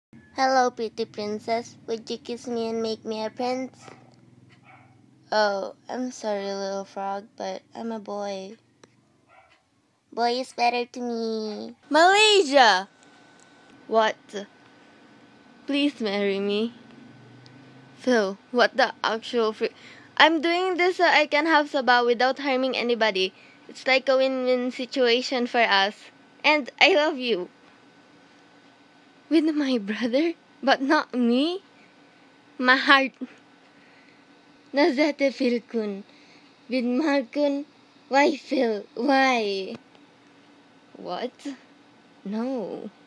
Hello, pretty princess. Would you kiss me and make me a prince? Oh, I'm sorry, little frog, but I'm a boy. Boy is better to me. Malaysia! What? Please marry me. Phil, what the actual I'm doing this so I can have Sabah without harming anybody. It's like a win-win situation for us. And I love you. With my brother? But not me? My heart. Nazate Phil kun. With Markun. Why Phil? Why? What? No.